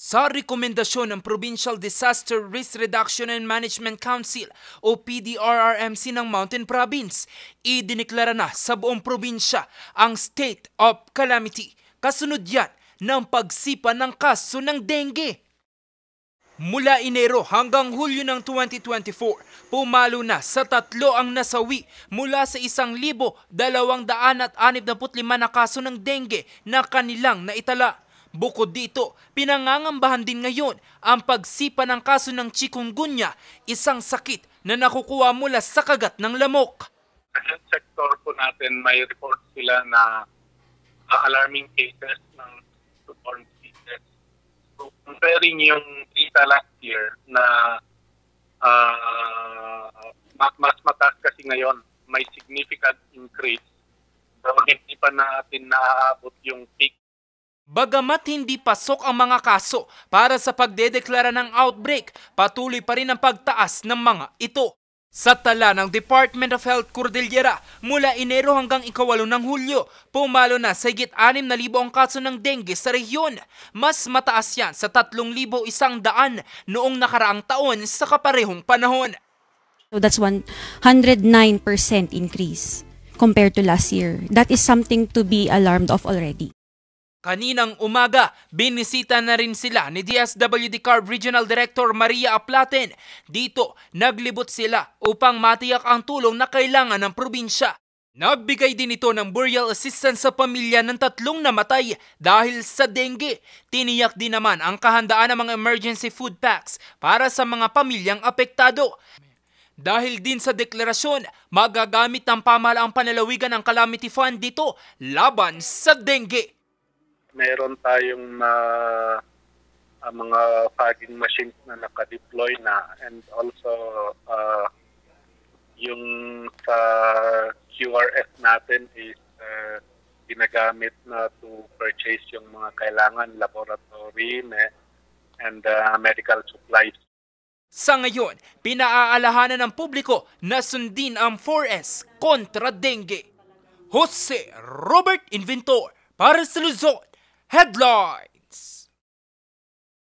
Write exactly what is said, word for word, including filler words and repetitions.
Sa rekomendasyon ng Provincial Disaster Risk Reduction and Management Council o P D R R M C ng Mountain Province, idineklara na sa buong probinsya ang state of calamity. Kasunod yan ng pagsipa ng kaso ng dengue. Mula Enero hanggang Hulyo ng twenty twenty-four, pumalo na sa tatlo ang nasawi mula sa isang libo dalawang daan at anib na putlima na kaso ng dengue na kanilang naitala. Bukod dito, pinangangambahan din ngayon ang pagsipa ng kaso ng chikungunya, isang sakit na nakukuha mula sa kagat ng lamok. Sa health sector po natin, may report sila na uh, alarming cases ng foodborne diseases. So, comparing yung data last year na uh, mas mataas kasi ngayon, may significant increase. So, hindi pa natin naaabot yung peak. Bagamat hindi pasok ang mga kaso para sa pagdedeklara ng outbreak, patuloy pa rin ang pagtaas ng mga ito. Sa tala ng Department of Health Cordillera, mula Enero hanggang ikawalo ng Hulyo, pumalo na sa higit anim na libo ang kaso ng dengue sa rehiyon. Mas mataas yan sa tatlong libo isang daan noong nakaraang taon sa kaparehong panahon. So that's one hundred nine percent increase compared to last year. That is something to be alarmed of already. Kaninang umaga, binisita na rin sila ni D S W D C A R B Regional Director Maria Aplaten. Dito, naglibot sila upang matiyak ang tulong na kailangan ng probinsya. Nagbigay din ito ng burial assistance sa pamilya ng tatlong namatay dahil sa dengue. Tiniyak din naman ang kahandaan ng mga emergency food packs para sa mga pamilyang apektado. Dahil din sa deklarasyon, magagamit ng pamahalaang panlalawigan ang Calamity Fund dito laban sa dengue. Meron tayong uh, uh, mga fogging machines na naka-deploy na, and also uh, yung sa Q R S natin is uh, ginagamit na to purchase yung mga kailangan, laboratory and uh, medical supplies. Sa ngayon, pinaaalahanan ng publiko na sundin ang four S kontra dengue. Jose Robert Inventor para sa Luzon Headline.